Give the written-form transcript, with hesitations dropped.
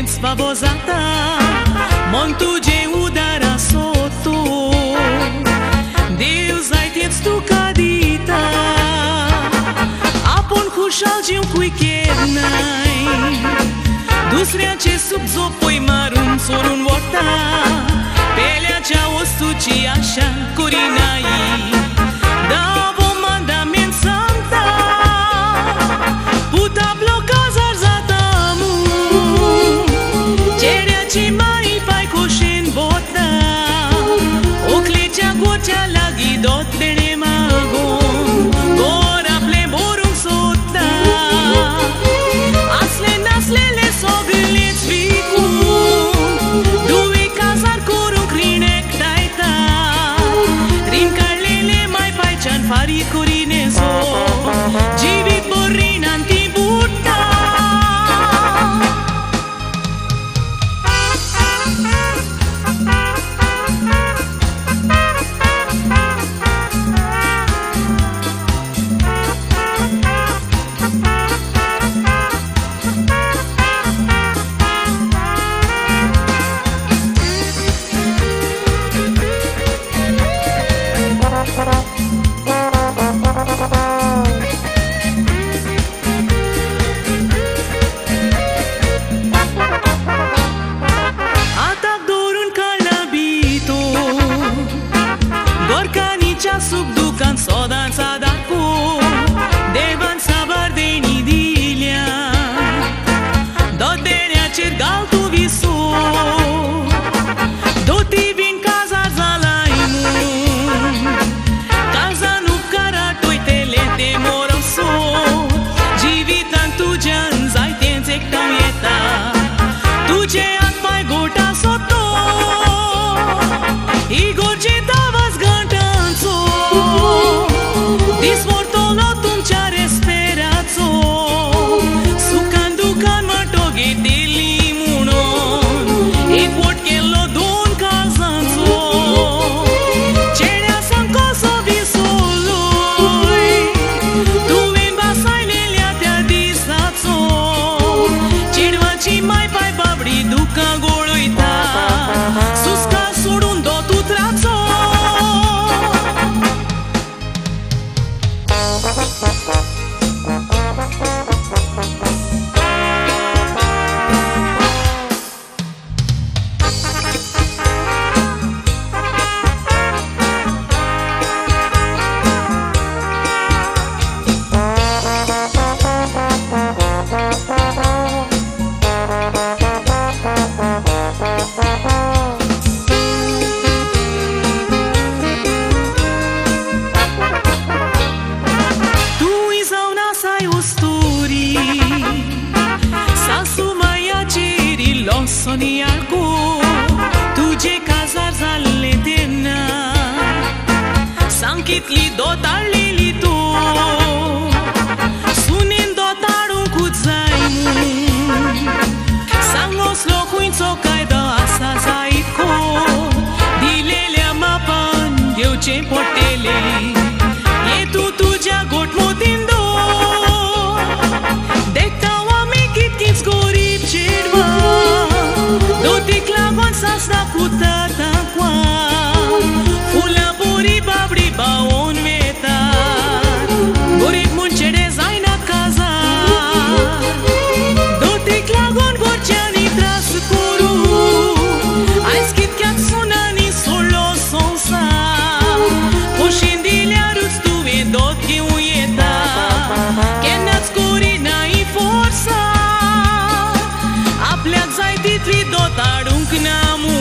Babozata Montuge udara soto Deus ai tiet stu cadita Apon cușalgiu cui chernai Dusrea ce sub zopoi marum sorun vorta Pelea cea o suci așa curinai Da vom mandament santa Puta bloca zarzata mu Ci mai fai coșin bota O clecea gocea la Doth Dennem Gora pleborum sota Asle naslele sogleți vicu Dui cazar corum crinec taita Rin carlele mai fai cean fari curinezo Givit borrin antibuta Subducan so danza da cu Devan sabar de nidilia Doth Dennem cergal tu visu Doti vin casa zalaimu Casa nu cara toitele de moroso Jivitan tu jan zai tenzek taueta Tu ce at mai gota soto Igor ce tavas ganta Disvortolo tum ceare speranzo Sucanducan matoge de limunon E potkello don calzanzo Cerea sancoso visoloi Tu vin basai leliatea disazzo Cervaci mai pai babri duca goloita Susca surundo tu trazo SONIA cu tu je casar zalle tena Sankit li dotar li tu Sunin dotarun cu zaimu Sangos locuin so kai da asa zaiko Dilele mapan eu ce portele E tu ja got motindo Dekta oameni kit scorip cerva Dotic la vansa sta cu tata qua Fula buri babri ba on meta Burik muncere zaina casa Dotic la gon gorciani tras curu Ai schit chiat sunani solo sonsa Poșindile arăți tu e dot che uieta Che n-ați curina i forța Apleac zai titli dot arunc namu